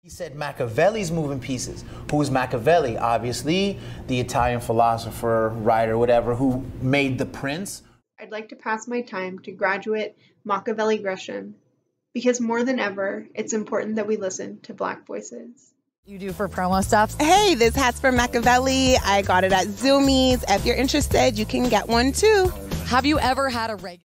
He said Makaveli's moving pieces. Who is Makaveli? Obviously, the Italian philosopher, writer, whatever, who made The Prince. I'd like to pass my time to graduate Makaveli Gresham, because more than ever, it's important that we listen to Black voices. You do for promo stuff? Hey, this hat's from Makaveli. I got it at Zoomies. If you're interested, you can get one too. Have you ever had a regular